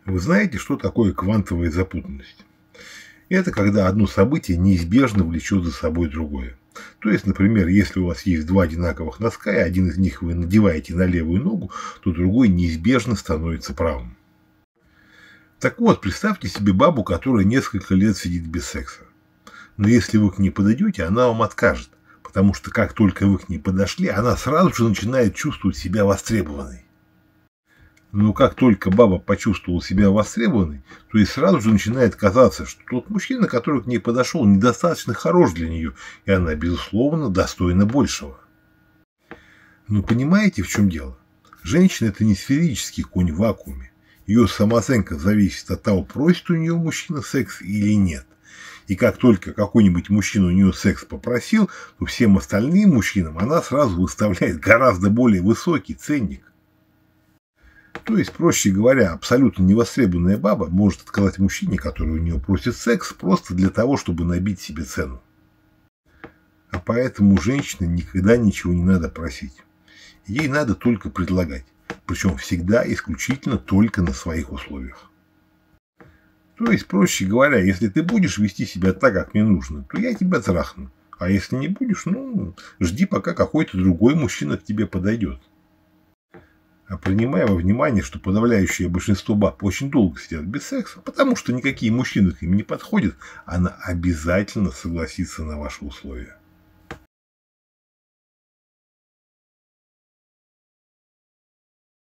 Вы знаете, что такое квантовая запутанность? Это когда одно событие неизбежно влечет за собой другое. То есть, например, если у вас есть два одинаковых носка, и один из них вы надеваете на левую ногу, то другой неизбежно становится правым. Так вот, представьте себе бабу, которая несколько лет сидит без секса. Но если вы к ней подойдете, она вам откажет, потому что как только вы к ней подошли, она сразу же начинает чувствовать себя востребованной. Но как только баба почувствовала себя востребованной, то ей сразу же начинает казаться, что тот мужчина, который к ней подошел, недостаточно хорош для нее, и она, безусловно, достойна большего. Но понимаете, в чем дело? Женщина – это не сферический конь в вакууме. Ее самооценка зависит от того, просит у нее мужчина секс или нет. И как только какой-нибудь мужчина у нее секс попросил, то всем остальным мужчинам она сразу выставляет гораздо более высокий ценник. То есть, проще говоря, абсолютно невостребованная баба может отказать мужчине, который у нее просит секс, просто для того, чтобы набить себе цену. А поэтому у женщины никогда ничего не надо просить. Ей надо только предлагать. Причем всегда исключительно только на своих условиях. То есть, проще говоря, если ты будешь вести себя так, как мне нужно, то я тебя трахну. А если не будешь, жди, пока какой-то другой мужчина к тебе подойдет. А принимая во внимание, что подавляющее большинство баб очень долго сидят без секса, потому что никакие мужчины к ним не подходят, она обязательно согласится на ваши условия.